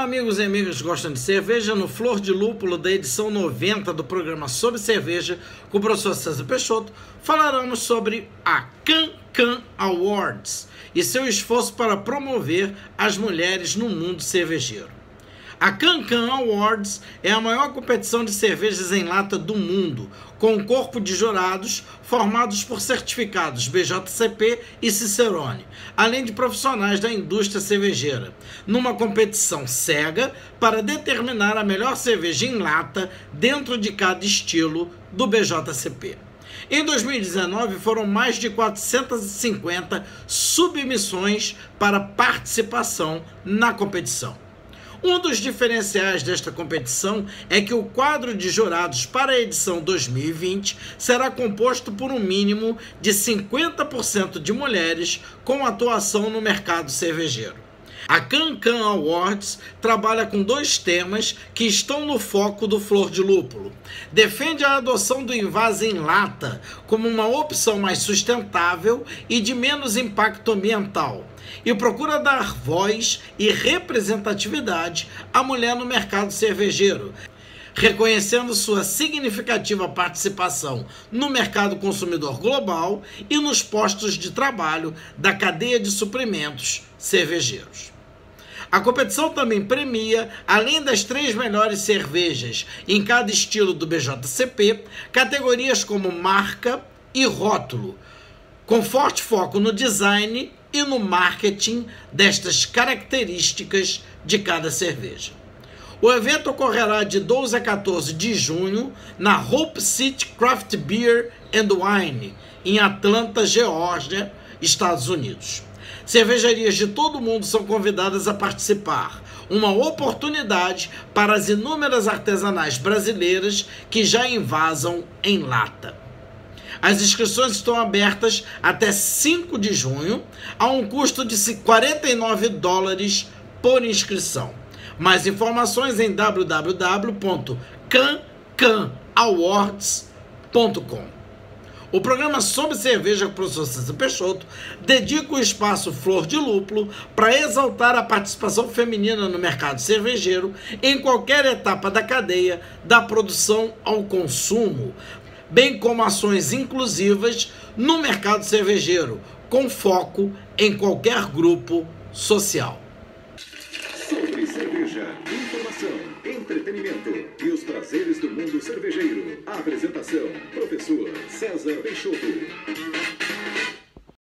amigos e amigas que gostam de cerveja, no Flor de Lúpulo da edição 90 do programa sobre cerveja, com o professor César Peixoto, falaremos sobre a Can-Can Awards e seu esforço para promover as mulheres no mundo cervejeiro. A Can-Can Awards é a maior competição de cervejas em lata do mundo, com um corpo de jurados formados por certificados BJCP e Cicerone, além de profissionais da indústria cervejeira, numa competição cega para determinar a melhor cerveja em lata dentro de cada estilo do BJCP. Em 2019, foram mais de 450 submissões para participação na competição. Um dos diferenciais desta competição é que o quadro de jurados para a edição 2020 será composto por um mínimo de 50% de mulheres com atuação no mercado cervejeiro. A Can-Can Awards trabalha com dois temas que estão no foco do Flor de Lúpulo. Defende a adoção do envase em lata como uma opção mais sustentável e de menos impacto ambiental, e procura dar voz e representatividade à mulher no mercado cervejeiro, reconhecendo sua significativa participação no mercado consumidor global e nos postos de trabalho da cadeia de suprimentos cervejeiros. A competição também premia, além das 3 melhores cervejas em cada estilo do BJCP, categorias como marca e rótulo, com forte foco no design e no marketing destas características de cada cerveja. O evento ocorrerá de 12 a 14 de junho na Hope City Craft Beer and Wine, em Atlanta, Geórgia, Estados Unidos. Cervejarias de todo o mundo são convidadas a participar, uma oportunidade para as inúmeras artesanais brasileiras que já envasam em lata. As inscrições estão abertas até 5 de junho, a um custo de $49 por inscrição. Mais informações em www.cancanawards.com. O programa sobre cerveja com o professor César Peixoto dedica o espaço Flor de Lúpulo para exaltar a participação feminina no mercado cervejeiro em qualquer etapa da cadeia, da produção ao consumo, bem como ações inclusivas no mercado cervejeiro, com foco em qualquer grupo social. Sobre cerveja, informação, entretenimento e os prazeres do mundo cervejeiro. A apresentação, professor César Peixoto.